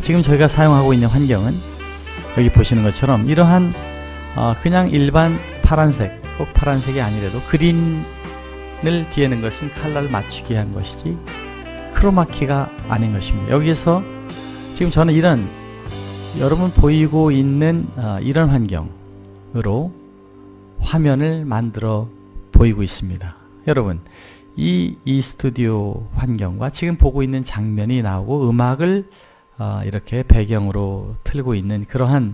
지금 저희가 사용하고 있는 환경은 여기 보시는 것처럼 이러한 그냥 일반 파란색, 꼭 파란색이 아니라도 그린을 뒤에 있는 것은 컬러를 맞추기 위한 것이지 크로마키가 아닌 것입니다. 여기서 지금 저는 이런 여러분 보이고 있는 이런 환경으로 화면을 만들어 보이고 있습니다. 여러분 이 스튜디오 환경과 지금 보고 있는 장면이 나오고 음악을 이렇게 배경으로 틀고 있는 그러한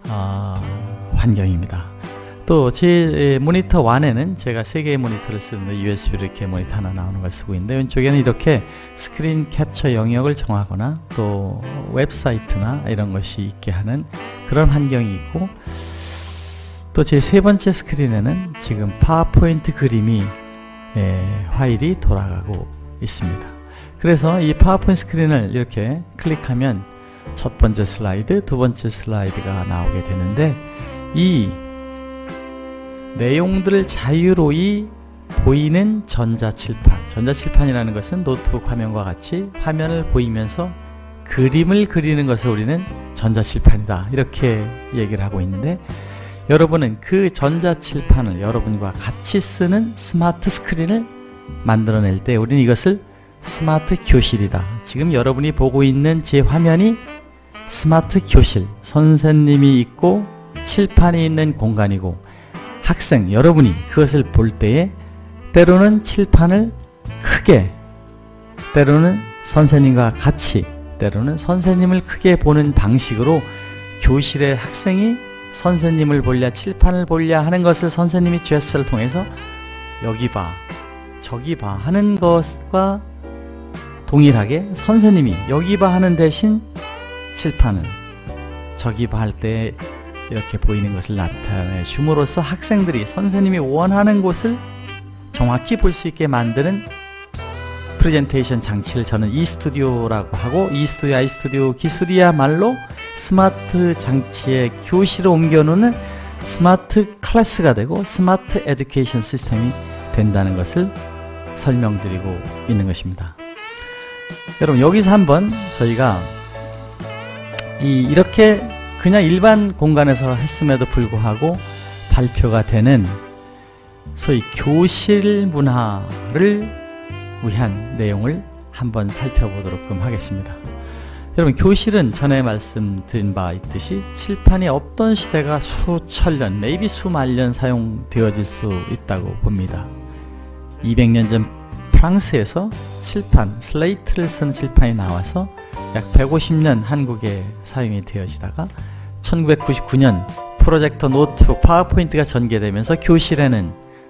환경입니다. 또 제 모니터 1에는 제가 3개의 모니터를 쓰는데 USB로 이렇게 모니터 하나 나오는 걸 쓰고 있는데 왼쪽에는 이렇게 스크린 캡처 영역을 정하거나 또 웹사이트나 이런 것이 있게 하는 그런 환경이 있고, 또 제 3번째 스크린에는 지금 파워포인트 그림이 파일이 돌아가고 있습니다. 그래서 이 파워포인트 스크린을 이렇게 클릭하면 첫 번째 슬라이드, 두 번째 슬라이드가 나오게 되는데, 이 내용들을 자유로이 보이는 전자칠판, 전자칠판이라는 것은 노트북 화면과 같이 화면을 보이면서 그림을 그리는 것을 우리는 전자칠판이다 이렇게 얘기를 하고 있는데, 여러분은 그 전자칠판을 여러분과 같이 쓰는 스마트 스크린을 만들어낼 때 우리는 이것을 스마트 교실이다. 지금 여러분이 보고 있는 제 화면이 스마트 교실, 선생님이 있고 칠판이 있는 공간이고, 학생 여러분이 그것을 볼 때에 때로는 칠판을 크게, 때로는 선생님과 같이, 때로는 선생님을 크게 보는 방식으로 교실의 학생이 선생님을 볼랴 칠판을 볼랴 하는 것을 선생님이 제스처를 통해서 여기 봐 저기 봐 하는 것과 동일하게 선생님이 여기 봐 하는 대신 칠판을 저기 봐 할 때 이렇게 보이는 것을 나타내 줌으로써 학생들이 선생님이 원하는 곳을 정확히 볼 수 있게 만드는 프레젠테이션 장치를 저는 이스튜디오라고 하고, 이스튜디오, 아이스튜디오 기술이야말로 스마트 장치의 교실을 옮겨놓는 스마트 클래스가 되고 스마트 에듀케이션 시스템이 된다는 것을 설명드리고 있는 것입니다. 여러분 여기서 한번 저희가 이렇게 그냥 일반 공간에서 했음에도 불구하고 발표가 되는 소위 교실 문화를 위한 내용을 한번 살펴보도록 하겠습니다. 여러분 교실은 전에 말씀드린 바 있듯이 칠판이 없던 시대가 수천 년, maybe 수만 년 사용되어질 수 있다고 봅니다. 200년 전 프랑스에서 칠판, 슬레이트를 쓴 칠판이 나와서 약 150년 한국에 사용이 되어지다가 1999년 프로젝터 노트북 파워포인트가 전개되면서 교실에는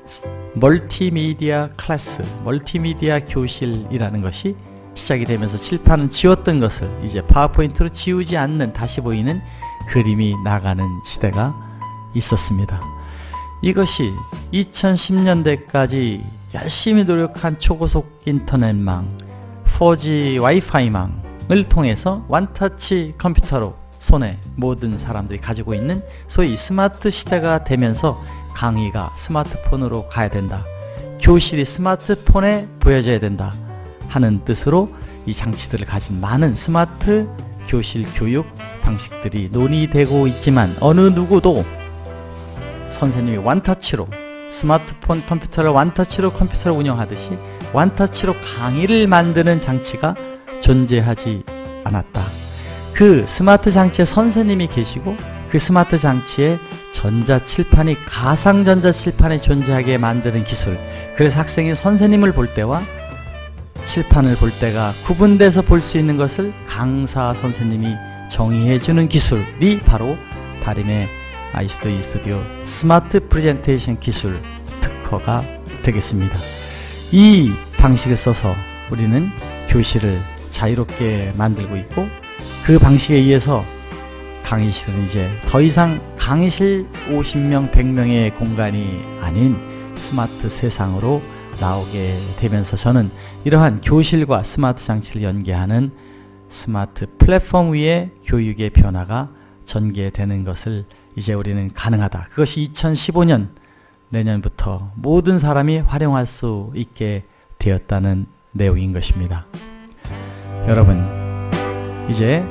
멀티미디어 클래스, 멀티미디어 교실이라는 것이 시작이 되면서 칠판은 지웠던 것을 이제 파워포인트로 지우지 않는 다시 보이는 그림이 나가는 시대가 있었습니다. 이것이 2010년대까지 열심히 노력한 초고속 인터넷망, 4G 와이파이망을 통해서 원터치 컴퓨터로 손에 모든 사람들이 가지고 있는 소위 스마트 시대가 되면서 강의가 스마트폰으로 가야 된다, 교실이 스마트폰에 보여져야 된다 하는 뜻으로 이 장치들을 가진 많은 스마트 교실 교육 방식들이 논의되고 있지만, 어느 누구도 선생님이 원터치로 스마트폰 컴퓨터를 원터치로 컴퓨터를 운영하듯이 원터치로 강의를 만드는 장치가 존재하지 않았다. 그 스마트 장치에 선생님이 계시고 그 스마트 장치에 전자칠판이, 가상 전자칠판이 존재하게 만드는 기술, 그래서 학생이 선생님을 볼 때와 칠판을 볼 때가 구분돼서 볼 수 있는 것을 강사 선생님이 정의해주는 기술이 바로 다림의 아이스튜디오 이스튜디오 스마트 프레젠테이션 기술 특허가 되겠습니다. 이 방식을 써서 우리는 교실을 자유롭게 만들고 있고, 그 방식에 의해서 강의실은 이제 더 이상 강의실 50명, 100명의 공간이 아닌 스마트 세상으로 나오게 되면서 저는 이러한 교실과 스마트 장치를 연계하는 스마트 플랫폼 위에 교육의 변화가 전개되는 것을 이제 우리는 가능하다. 그것이 2015년 내년부터 모든 사람이 활용할 수 있게 되었다는 내용인 것입니다. 여러분 이제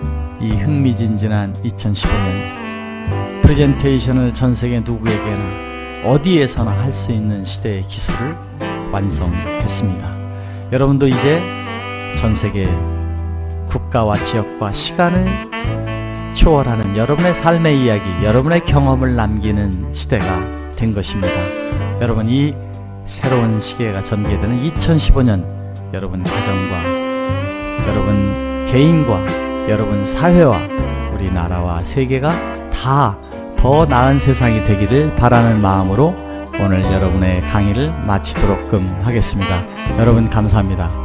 이 흥미진진한 2015년 프레젠테이션을 전세계 누구에게나 어디에서나 할 수 있는 시대의 기술을 완성했습니다. 여러분도 이제 전세계 국가와 지역과 시간을 초월하는 여러분의 삶의 이야기, 여러분의 경험을 남기는 시대가 된 것입니다. 여러분, 이 새로운 시계가 전개되는 2015년 여러분 가정과 여러분 개인과 여러분 사회와 우리나라와 세계가 다 더 나은 세상이 되기를 바라는 마음으로 오늘 여러분의 강의를 마치도록 하겠습니다. 여러분 감사합니다.